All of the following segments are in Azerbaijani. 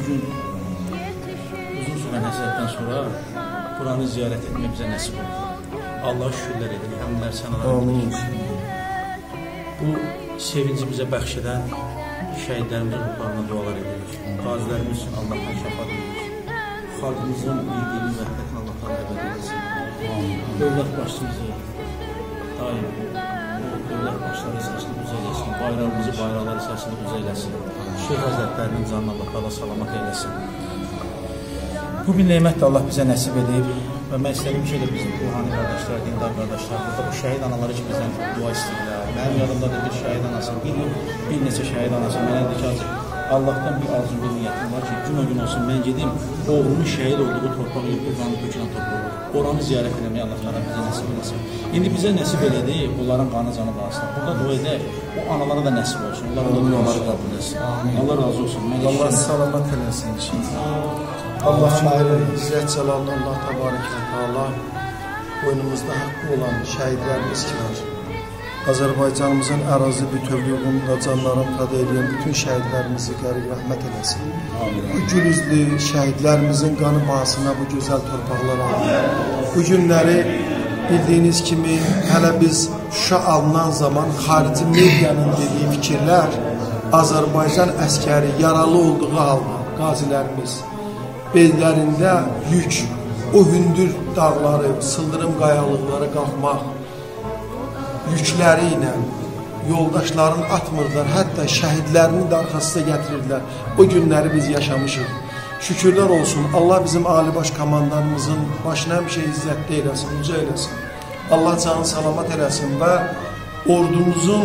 bugün uzun sürən həsrətdən sonra buranı ziyarət etmək bizə nəsib oldu. Allah'a şükürlər edirik, həmdlər sənalar edirik. Bu sevinci bizə bəxş edən şəhidlərimizin ruhlarına dualar edirik. Qazilərimiz üçün Allah'tan şəfaat edirik. Xalqımızın birliyini, vəhdətini Allah'tan əbəd edilsin. Dövlət başçımızı daim dövlət başları içərisində düz eyləsin. Bayrağımızı bayraqlar içərisində düz eyləsin. Şeyh Həzrətlərinin canını Allah salamat eyləsin. Bu bir nemət də Allah bizə nəsib edib. Və mən istədim ki, bizim ruhani qardaşlar, dindar qardaşlar, burada bu şəhid anaları ki, bizdən dua istəyirlər. Mənim yadımdadır bir şəhid anası, bir neçə şəhid anası. Mənə deyir ki, Allah'tan bir arzum, bir niyyətim var ki, gün o gün olsun, mən gedim, oğlumun şəhid olduğu torpağı, Qurbanın tökülən torpağı, oranı ziyarət eləməyə Allah bizə nəsib eləsin. İndi bizə nəsib elədi, onların qanı canı qalsın. Burada dua edək, o analara da nəsib olsun, onlara da duaları qəbul etsin. Allah razı olsun. Allah salamat eləsin. Allah'ın ayrı İzzət Cəlalına Allah təbarək və təala boynumuzda haqqı olan şəhidlərimiz ki var. Azərbaycanımızın ərazi bütövlüyündə canlarını fəda edən bütün şəhidlərimizi qərig rəhmət eləsin. Bu gülüzlü şəhidlərimizin qanı bahasına bu gözəl torpaqlar alır. Bu günləri bildiyiniz kimi hələ biz Şuşa alınan zaman xarici medianın dediyi fikirlər Azərbaycan əskəri yaralı olduğu halda qazilərimiz bellərində yük, o hündür dağları, sıldırım qayalıqları qalxmaq yükləri ilə yoldaşlarını atmırlar, hətta şəhidlərini də arxasına gətirirlər. O günləri biz yaşamışıq. Şükürlər olsun, Allah bizim alibaş komandanımızın başına həmişə izzətli eləsin, uca eləsin. Allah canı salamat eləsin və ordumuzun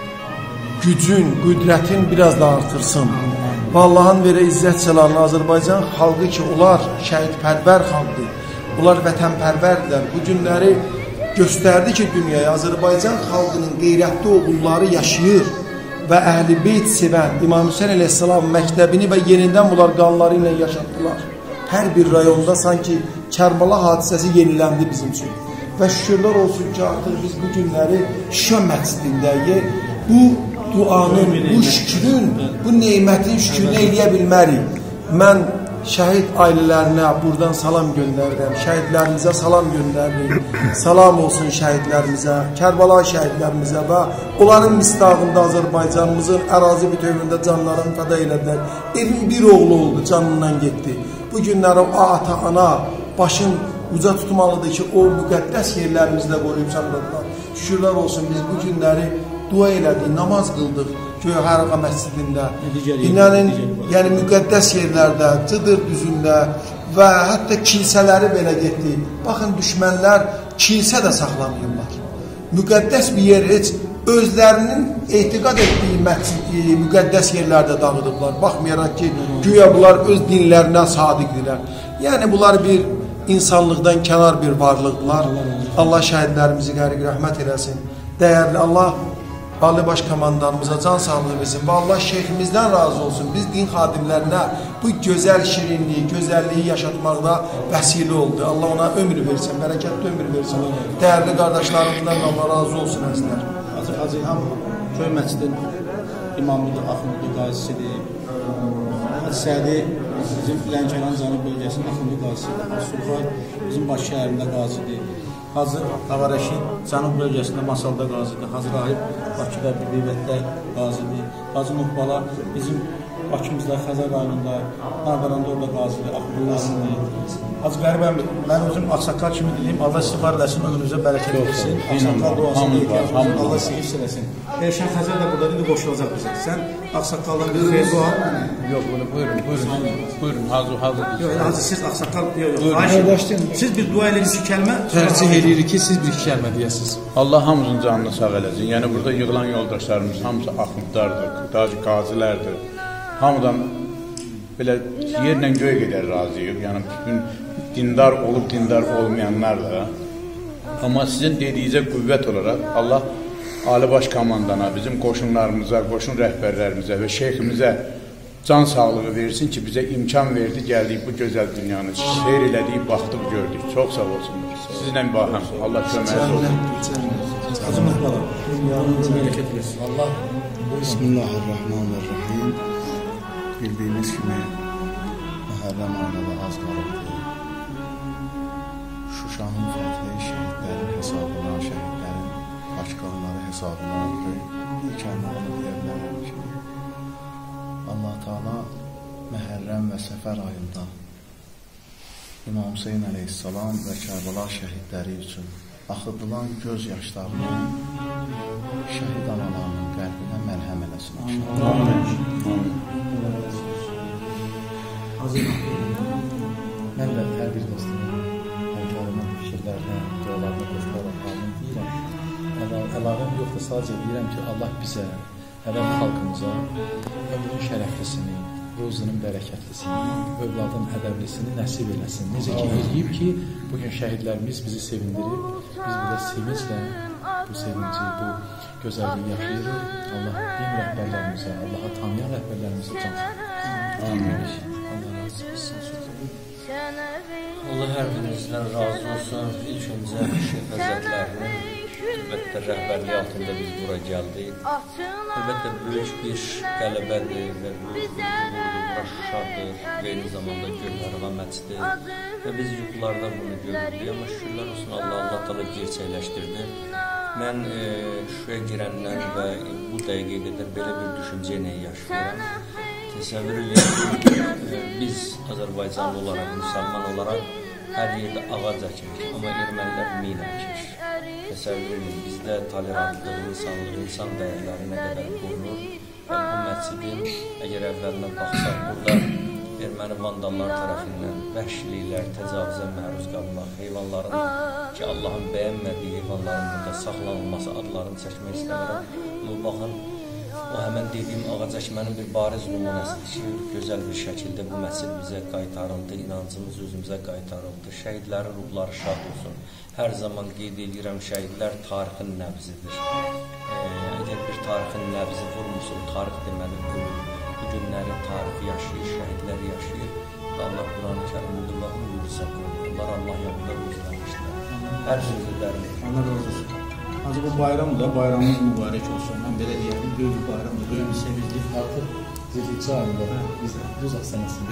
gücün, qüdrətin biraz da artırsın. Və Allah'ın verə İzzət Cəlalına Azərbaycan xalqı ki, onlar şəhidpərvər xalqdır, onlar vətənpərvərdirlər. Bu günləri göstərdi ki, dünyaya Azərbaycan xalqının qeyrətli oğulları yaşayır və Əhl-i Beyt sevən İmam Hüseyin əleyhissalam məktəbini və yenidən bunlar qanları ilə yaşatdılar. Hər bir rayonda sanki Kərbala hadisəsi yeniləndi bizim üçün. Və şükürlər olsun ki, artıq biz bu günləri Şuşa məscidindəyik. Bu duanın, bu şükrün, bu neymətin şükrünü eləyə bilmərik. Mən şəhid ailələrinə buradan salam göndərirəm, şəhidlərimizə salam göndərirəm. Salam olsun şəhidlərimizə, Kərbala şəhidlərimizə və onların misdağında Azərbaycanımızın ərazi bütövlüyündə canlarını fəda elədilər. Evin bir oğlu oldu, canından getdi. Bu günləri o ata, ana başın uca tutmalıdır ki, o müqəddəs yerlərimizdə qoruyub saxladılar. Şükürlər olsun, biz bu günləri dua elədik, namaz qıldıq Göyharaqa məscidində. İnanın, yəni müqəddəs yerlərdə, Cıdır düzündə və hətta kilsələri belə getdi. Baxın, düşmənlər kilsə də saxlamayırlar. Müqəddəs bir yer heç özlərinin etiqad etdiyi müqəddəs yerlərdə dağıdıblar. Baxmayaraq ki, güya bunlar öz dinlərinə sadiqdirlər. Yəni, bunlar bir insanlıqdan kənar bir varlıqlar. Allah şəhidlərimizi qərig rəhmət eləsin. Dəyərli Allah Ali Baş Komandanımıza can sağlığı versin və Allah şeyximizdən razı olsun. Biz din xadimlərinə bu gözəl şirinliyi, gözəlliyi yaşatmaqda vəsilə oldu. Allah ona ömür versin, bərəkətli ömür versin. Dəyərli qardaşlarımızdan Allah razı olsun əzlər. Hacı İlham Köy məscidin imamıdır, Axundu qazisidir. Hacı Sədi bizim Lənkəran Canı bölgəsinin Axundu qazisidir. Sulxay bizim baş şəhərində qazidir. Hacı Ağarəşid Cənub bölgəsində Masalda qazidir. Hacı Rahib Bakıda Bibivətdə qazidir. Hacı Nuhbala bizim Bakımızda, Xəzər rayonunda, Nardaranda orada qazidir, Axundulasıdır. Hacı Qəribəm, mən özüm Ağsaqqal kimi deyim, Allah sizi var eləsin, önünüzə bərəkət versin. Ağsaqqal duasını deyirəm, Allah sizi hiss eləsin. Erşən Xəzər də burada deyil, qoşulacaq bizə. Sən Ağsaqqaldan bir xeyir dua. Yox, buyurun, hazır. Yox, Hacı, siz Ağsaqqal, siz bir dua eləyin, bir kəlmə. Tərcih edirik ki, siz bir iki kəlmə deyəsiniz. Allah hamımızın canını sağ eləsin. Yəni, burada yığılan yoldaşlarımız hamısı axundlardır, qazilərdir. Hamıdan belə yerlə göy qədər razıyıq. Yəni, bütün dindar olub, dindar olmayanlar da. Amma sizin dediyinizə qüvvət olaraq Allah Ali Baş Komandana, bizim qoşunlarımıza, qoşun rəhbərlərimizə və şeyximizə can sağlığı versin ki, bizə imkan verdi, gəldik bu gözəl dünyanı, seyr elədik, baxdıq, gördük. Çox sağ olsun. Sizlə bahəm. Allah köməyiniz olsun. Bismillahirrahmanirrahim. Bildiğiniz gibi Məhərrəm ayına da az qalıbdır. Şuşanın fəthi şəhidlərin hesabına, şəhidlərin başqaları hesabına bir kəlmə onu deyə bilərəm ki, Allah Teala Məhərrəm və Səfər ayında İmam Hüseyin əleyhissalam və Kərbəla şəhidləri üçün axıdılan göz yaşlarını şəhid analarının qəlbinə məlhəm eləsin. Mən də hər bir dostumun, həmkarımın fikirlərinə, dualarına qoşularaq amin deyirəm. Əlavəm yoxdur, sadəcə deyirəm ki, Allah bizə, əvvəl xalqımıza ömrün şərəflisini, rozunun bərəkətlisini, övladın ədəblisini nəsib eləsin. Necə ki, eləyib ki, bugün şəhidlərimiz bizi sevindirib, biz burada sevinclə bu sevinci, bu gözəlliyi yaşayırıq. Allah din rəhbərlərimizə, Allaha tanıyan rəhbərlərimizə can sağlığı. Amin. Allah hər birinizdən razı olsun. İlk öncə Şeyx Həzrətlərinin əlbəttə rəhbərliyi altında biz bura gəldik. Əlbəttə böyük bir qələbədir və bu bura Şuşadır və eyni zamanda Gölmərivaməçdir və biz yuxularda bunu görürdük. Amma şükürlər olsun Allah Teala gerçəkləşdirdi. Mən Şuşaya girəndən və bu dəqiqəyə qədər belə bir düşüncə ilə yaşayıram. Təsəvvür edin, biz Azərbaycanlı olaraq, müsəlman olaraq hər yerdə ağac əkirik, amma ermənilər min əkir. Təsəvvür edin, bizdə tolerantlıq, insanlıq, insan dəyərləri nə qədər qorunur və bu məscidin əgər əvvəlinə baxsaq, burada erməni vandallar tərəfindən vəhşiliklər, təcavüzə məruz qalmaq, heyvanların ki, Allahın bəyənmədiyi heyvanların burada saxlanılması adlarını çəkmək istəmirəm. Amma baxın, o həmən dediyim ağac əkmənin bir bariz nümunəsidir ki, gözəl bir şəkildə bu məscid bizə qaytarıldı, inancımız özümüzə qaytarıldı, şəhidlərin ruhları şad olsun. Hər zaman qeyd edirəm, şəhidlər tarixin nəbzidir. Əgər bir tarixin nəbzi vurmuşsun, tarix deməli ölür. Bu günləri tarix yaşayır, şəhidlər yaşayır və Allah Quran-ı Kərimdə Allahın yürüsə qoyur. Onlar Allah yanında gözləmişdir. Hər sözlərdir. Allah razı olsun. Ancaq bu bayram da bayramımız mübarək olsun. Mən belə deyəlim, böyük bir bayramdır, böyük bir sevinçlik. Artıq Zilhicə ayında biz Ruzaq sənəsində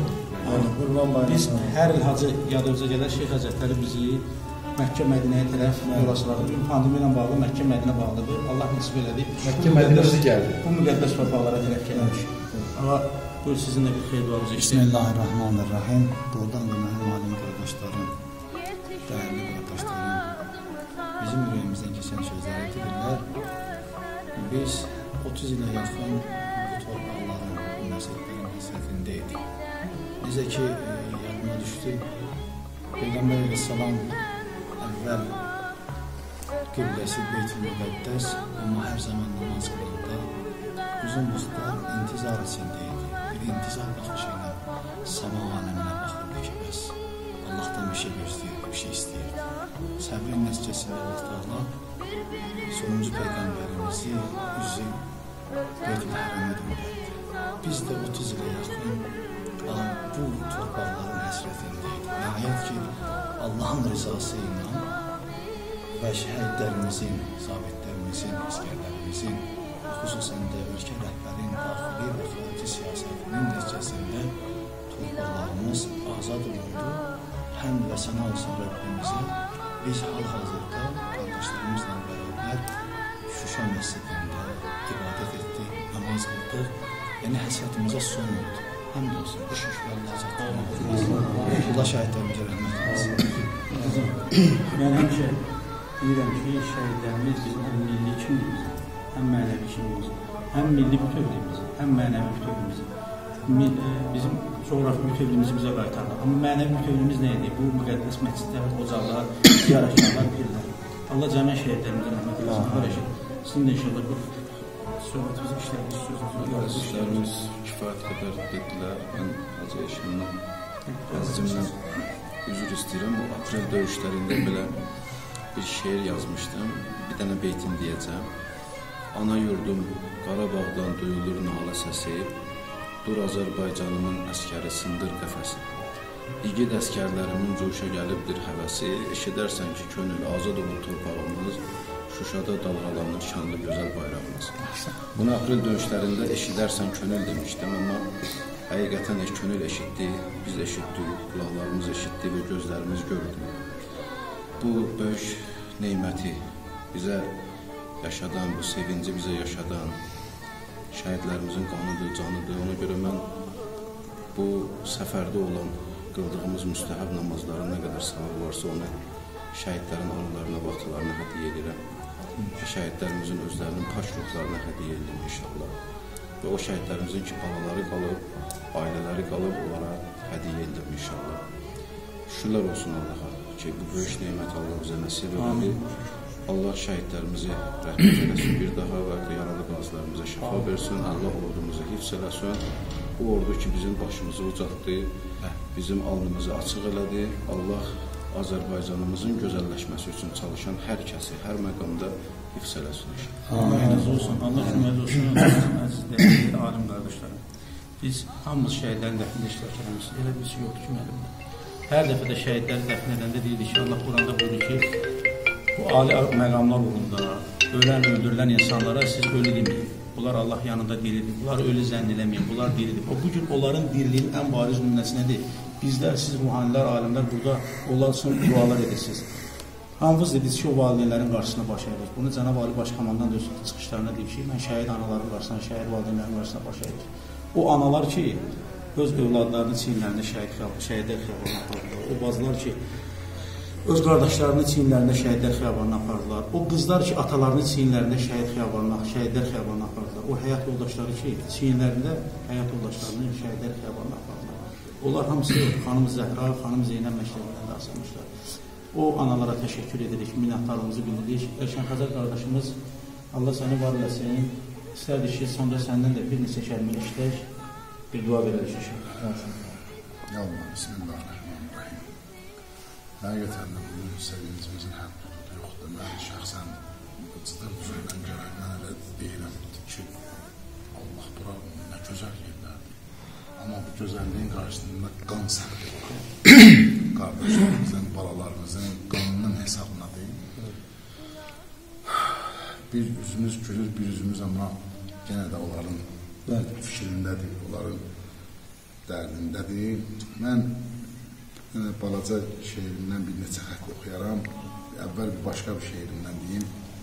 Biz hər il hacı yadımıza gələr, Şeyx Həzrətləri bizi Məkkə Mədinəyə tərəf yola salır. Pandemiya ilə bağlı Məkkə Mədinə bağlıdır. Allah nəsib elədi. Məkkə Mədinəsi gəldi. Bu müqəddəs torpaqlara tərəf gəlmiş. Amma buyur sizinlə bir xeyir duamızı istəyir. Bismillahirrahmanirrahim. Buradan da mənim alim qardaşlarım, dəyərli qardaşlarım, bizim ürəyimizdən keçən sözləri edirlər. Biz 30 ilə yaxın bu torpaqların, bu məsəllərin həsrətindəydik. Necə ki, yadıma düşdü, Peyğəmbər əleyhissalam əvvəl qibləsi Beyt-i Müqəddəs, amma hər zaman namaz qılanda uzun vaxtlar intizar içindəydi. Bir intizar baxışı ilə səma aləminə baxırdı ki, bəs Allahdan bir şey gözləyirdi, bir şey istəyirdi. Səbrin nəticəsində Allah sonuncu Peyğəmbərimizi üzü Beyt-i Hərəmə döndərdi. Biz də 30 ilə yaxın bu torpaqların həsrətindəydik. Nəhayət ki, Allahın rızası ilə və şəhidlərimizin, zabitlərimizin, əskərlərimizin, xüsusən də ölkə rəhbərin daxili və xarici siyasətinin nəticəsində torpaqlarımız azad olundu. Həmd və sənə olsun Rəbbimizə. Biz hal-hazırda qardaşlarımızla bərabər Şuşa məscidində ibadət etdik, namaz qıldıq. Yəni həsrətimizə son oldu. Həmd olsun, bu şükür Allah cəhdələ. Allah şəhidlərimizə rəhmət olsun. Mən həmişə deyirəm ki, şəhidlərimiz bizim həm milli kimliyimizin, həm mənəvi kimliyimizin, həm milli bütövlüyümüzün, həm mənəvi bütövlüyümüzün, bizim coğrafi bütövlüyümüzü bizə qaytardı. Amma mənəvi bütövlüyümüz nə idi? Bu müqəddəs məscidlər, ocaqlar, ziyarətçiler, pirlər. Allah cəmi şəhidlərimizə rəhmət eləsin. Sizin də inşallah bu söhbətimizi işlərimiz kifayət qədər dedilər. Mən Hacı Eşimdən, əzizimdən üzr istəyirəm. Bu aprel döyüşlərində belə bir şeir yazmışdım. Bir dənə beytin deyəcəm. Ana yurdum Qarabağdan duyulur nalə səsi, dur Azərbaycanımın əskəri sındır qəfəsi. İgid əskərlərimin coşa gəlibdir həvəsi, eşidərsən ki, könül azad olur torpağımız, Şuşada dalğalanır şanlı gözəl bayrağımız. Bunu aprel döyüşlərində eşidərsən könül demişdim, amma həqiqətən könül eşitdi, biz eşitdik, qulaqlarımız eşitdi və gözlərimiz gördü. Bu böyük neyməti bizə yaşadan, bu sevinci bizə yaşadan şəhidlərimizin qanıdır, canıdır. Ona görə mən bu səfərdə olan qıldığımız müstəhəb namazların nə qədər savabı varsa onu şəhidlərin anılarına, vaxtlarına hədiyyə edirəm. Şəhidlərimizin özlərinin paş ruhlarına hədiyyə edirəm inşallah. Və o şəhidlərimizin ki, balaları qalıb, ailələri qalıb, onlara hədiyyə edirəm inşallah. Şükürlər olsun Allaha ki, bu böyük neymət Allah bizə nəsib elədi. Allah şəhidlərimizi rəhmət eləsin bir daha və yaralı qazilərimizə şəfa versin. Allah ordumuzu hifz eləsin. O ordu ki, bizim başımızı ucaltdı, bizim alnımızı açıq elədi. Allah Azərbaycanımızın gözəlləşməsi üçün çalışan hər kəsi, hər məqamda hifz eləsin. Allah razı olsun, Allah şüməli olsun, əziz dəyərli alim qardaşlarım. Biz hamımız şəhidlərin dəfnində iştirak eləmişik, elə bir şey yoxdur ki, müəllimdə. Hər dəfə də şəhidləri dəfn edəndə deyirik ki, Allah Quranda buyurur ki, bu ali məqamlar uğrunda ölən, öldürülən insanlara siz ölü deməyin. Bunlar Allah yanında diridir, bunlar ölü zənn eləməyin, bunlar diridir. O bugün onların diriliyinin ən bariz nümunəsi nədir? Bizlər, siz ruhanilər, alimlər burada onlar üçün dualar edirsiniz. Hamınız dediniz ki, o valideynlərin qarşısına baş əyir. Bunu Cənab Ali Başkomandan da öz çıxışlarına deyib ki, mən şəhid anaların qarşısına, şəhid valideynlərin qarşısına baş əyir. O analar ki, öz övladlarının çiyinlərində şəhidlər xiyabanına apardılar. O bacılar ki, öz qardaşlarını çiyinlərində şəhidlər xiyabanına apardılar. O qızlar ki, atalarını çiyinlərində şəhidlər xiyabanına apardılar. O həyat yoldaşları ki, çiyinlərində həyat yoldaşlarını şəhidlər xiyabanına apardılar. Onlar hamısı xanım Zəhra, xanım Zeynəb məktəbindən asılmışlar. O analara təşəkkür edirik, minnətdarlığımızı bildiririk. Ərşən Xəzər qardaşımız, Allah səni var eləsin. İstərdik ki, sonra səndən də bir neçə kəlmə işlək, bir dua verəlik inşallah. Ya Allah, bismillahirrahmanirrahim. Həqiqətən də bunun sevincimizin həddudu yoxdur. Mən şəxsən cıdır düzələn görək, mən elə deyirəm ki, Allah bura nə gözəl yerlərdir. Amma bu gözəlliyin qarşısında qan sərbi var. Qardaşlarımızın, balalarımızın qanının hesabına deyil. Bir üzümüz gülür, bir üzümüz amma yenə də onların fikrindədir, onların dərdindədir. Mən balaca şeirimdən bir neçə xət oxuyaram. Əvvəl bir başqa bir şeirimdən deyim.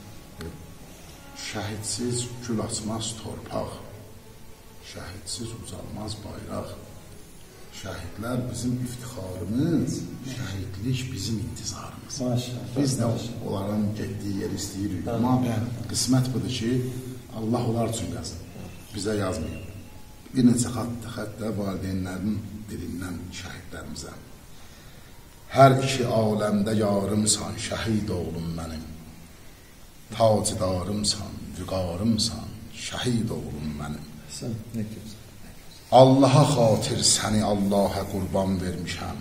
Şəhidsiz gül açmaz torpaq, şəhidsiz uzalmaz bayraq. Şəhidlər bizim iftixarımız, şəhidlik bizim intizarımız. Biz də onların getdiyi yeri istəyirik. Amma qismət budur ki, Allah onlar üçün yazır, bizə yazmayıb. Bir neçə xət də valideynlərin dilindən şəhidlərimizə. Hər iki aləmdə yarımsan, şəhid oğlum mənim. Tacidarımsan, vüqarımsan, şəhid oğlum mənim. Allaha xatir səni Allaha qurban vermişəm.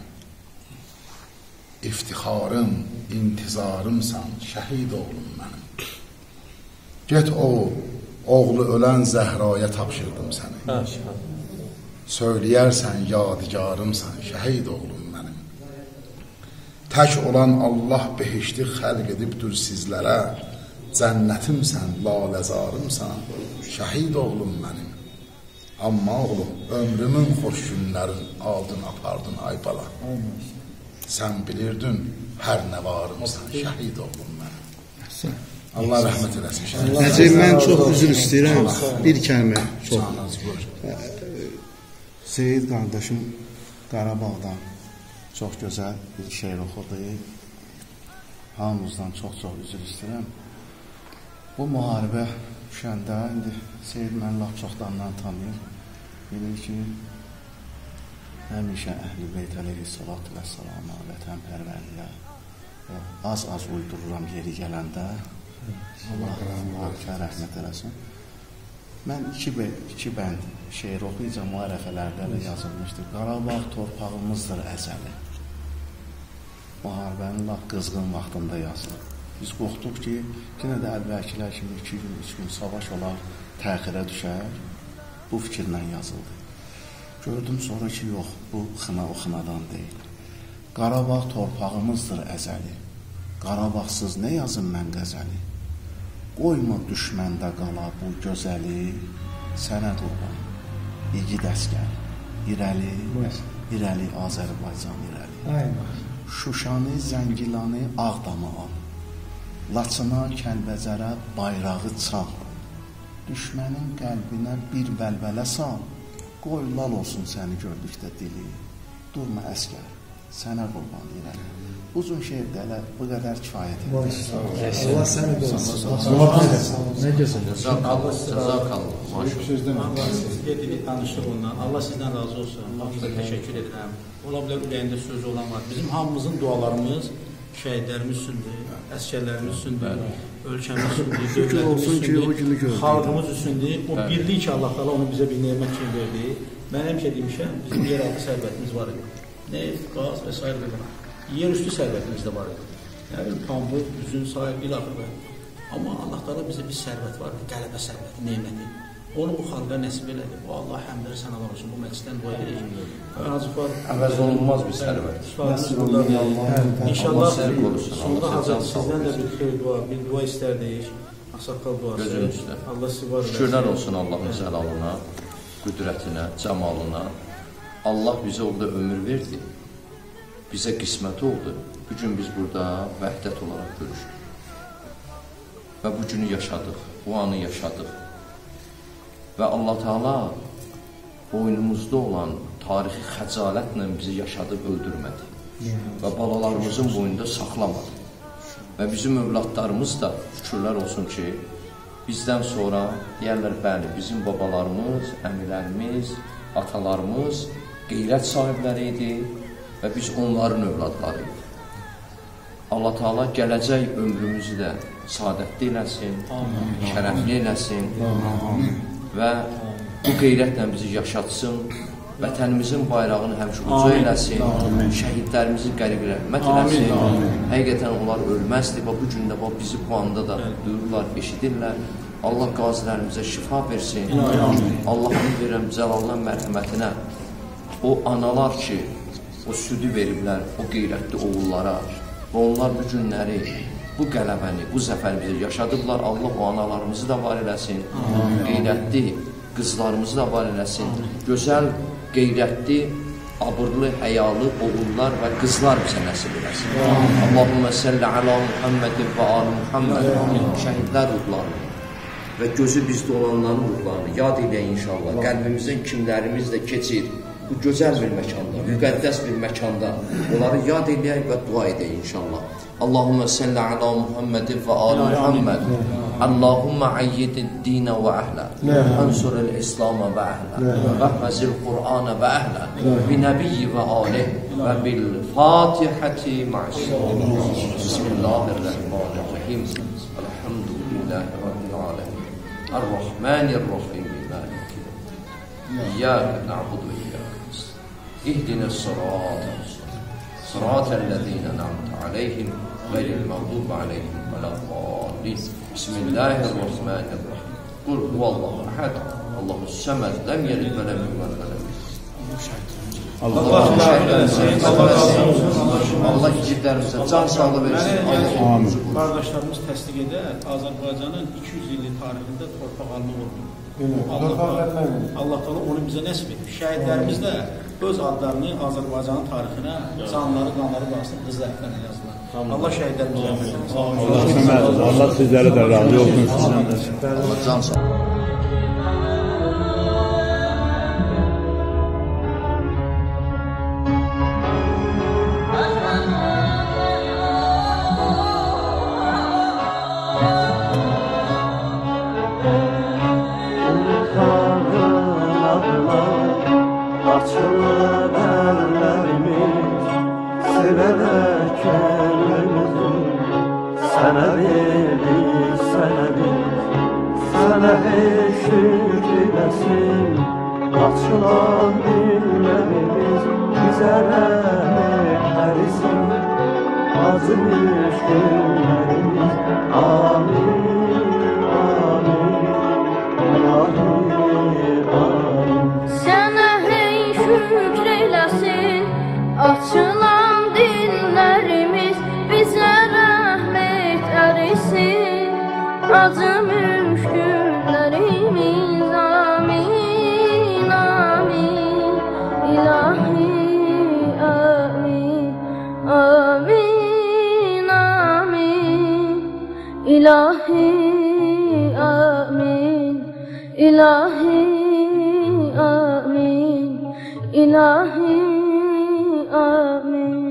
İftixarım, intizarımsan, şəhid oğlum mənim. Get oğlu ölən Zəhraya tapşırdım səni. Söyləyərsən, yadigarımsan, şəhid oğlum mənim. Tək olan Allah behişti xəlq edibdir sizlərə. Cənnətimsən, laləzarımsan, şəhid oğlum mənim. Amma oğlum, ömrümün xoş günlərin aldın, apardın ay bala. Sən bilirdin, hər nə varımsan, şəhid oğlum mənim. Allah rəhmət eləsin. Nəcib, mən çox üzr istəyirəm. Bir kəlmə çox. Seyid qardaşım Qarabağdan çox gözəl bir şeir oxudu. Hamımızdan çox-çox üzr istəyirəm. Bu müharibə düşəndə, indi Seyid mən laf çoxdandan tanıyır. Bilir ki, həmişə Əhl-i Beyt əleyhissalatu vəssalama, vətənpərvərliyə az-az uydururam yeri gələndə. Allah rəhmət eləsin. Mən iki bənd şeir oxuyacam, o ərəfələrdə də yazılmışdır. Qarabağ torpağımızdır əzəli. Müharibənin laf qızğın vaxtında yazılır. Biz qorxduq ki, yenə də əvvəlkilər kimi 2 gün, 3 gün savaş olar, təxirə düşər. Bu fikirlə yazıldı. Gördüm sonra ki, yox, bu xına o xınadan deyil. Qarabağ torpağımızdır əzəli. Qarabağsız nə yazım mən qəzəli? Qoyma düşməndə qala bu gözəli, sənə qurban, igid əskər, irəli Azərbaycan irəli. Şuşanı, Zəngilanı, Ağdamı al. Laçına, Kəlbəcərə bayrağı çal. Düşmənin qəlbinə bir vəlvələ sal. Qoy lal olsun səni gördükdə dili. Durma əskər, sənə qurban irəli. Uzun şeirdə elə bu qədər kifayət edir. Allah səni qorusun. Nə gözəl. Allah siz dediyini tanışdıq ondan. Allah sizdən razı olsun. Hamınıza təşəkkür edirəm. Ola bilər ürəyində sözü olan var. Bizim hamımızın dualarımız şəhidlərimiz üçündür, əskərlərimiz üçündür, ölkəmiz üçündür, dövlətimiz üçündür, xalqımız üçündür. O birlik ki, Allah Taala onu bizə bir nemət kimi verdi. Mən həmişə demişəm, bizim yeraltı sərvətimiz var idi. Neft, qaz və s. Yerüstü sərvətimiz də var idi. Yəni, pambıq, üzün, sahib, ilaxırı. Amma Allah Taala bizə bir sərvət var idi, qələbə sərvəti, neməti. Onu bu xalqa nəsib elədi. Bu Allah həmdləri sənalar olsun. Bu məclisdən dua edirik. əvəz olunmaz bir sərvət. İnşallah sonunda Hazret sizdən də bir xeyir dua, bir dua istərdik. Ağsaqqal duası. Gözünün üstə. Allah sizi var. Şükürlər olsun Allahın zəlalına, qüdrətinə, cəmalına. Allah bizə orada ömür verdi. Bizə qismət oldu. Bugün biz burada vəhdət olaraq görüşdük. Və bu günü yaşadıq, bu anı yaşadıq. Və Allah Teala boynumuzda olan tarixi xəcalətlə bizi yaşadıb öldürmədi. Və balalarımızın boynunda saxlamadı. Və bizim övladlarımız da şükürlər olsun ki, bizdən sonra deyərlər, bəli, bizim babalarımız, əmilərimiz, atalarımız qeyrət sahibləri idi və biz onların övladlarıyıq. Allah Teala gələcək ömrümüzü də saadətli eləsin, şərəfli eləsin və bu qeyrətlə bizi yaşatsın, vətənimizin bayrağını həmişə uca eləsin, şəhidlərimizi qərib rəhmət eləsin. Həqiqətən onlar ölməzdir və bu gündə bizi bu anda da duyurlar, eşidirlər. Allah qazilərimizə şifa versin. Allah'ın verəm cəlallah mərhəmətinə o analar ki, o südü veriblər o qeyrətli oğullara və onlar bu günləri, bu qələbəni, bu zəfəri bizə yaşadıblar. Allah o analarımızı da var eləsin, qeyrətli qızlarımızı da var eləsin, gözəl, qeyrətli, abırlı, həyalı oğullar və qızlar bizə nəsib eləsin. Allahümmə səllə alə Muhammedin və alə Muhammed, şəhidlər ruhlarını və gözü bizdə olanların ruhlarını yad eləyək inşallah. Qəlbimizdən kimlərimiz də keçir bu gözəl bir məkanda, müqəddəs bir məkanda onları yad eləyək və dua edək inşallah. Allahümmə səllə alə Muhammedin və alə Muhammed. Allahümmə ayyidid dinə və əhlə, ansuril İslamə və əhlə, vəhvəzil Qur'anə və əhlə, binəbiyyi və alih və bil Fatihəti ma'asir. Bismillahirrahmanirrahim. Elhamdülillahi Rabbil alemin. Ar-Rahmanir-Rahim. İyyâke na'budu və iyyâke nestaîn. İhdinəs-sirâtal sıratellezîne en'amte aleyhim gayril mağdûbi aleyhim veleddâllîn. Bismillahirrahmanirrahim. Kul huvallahu ahad. Allahus-samed. Lem yelid ve lem yulad ve lem Allah igidlərimizə can sağlığı versin. Qardaşlarımız təsdiq edər, Azərbaycanın 200 illik tarixində torpaq alma olmuyor. Allah Teala onu bizə nəsib edir. Şəhidlərimiz də öz adlarını Azərbaycanın tarixinə, canları, qanları qarşısında qızıl ətlərlə yazdılar. Allah şəhidlərimizə rəhmət etsin. Allah sizlərə də razı olsun. Allah can sağlığı. Açılan dillerimiz bize rahmet erisin. Azmış günlerimiz amin, amin, amin, amin. Sənə hey şükr eyləsin, açılan dillərimiz bizə rəhmət erisin. Acımış günlərimiz amin, amin, ilahi, amin.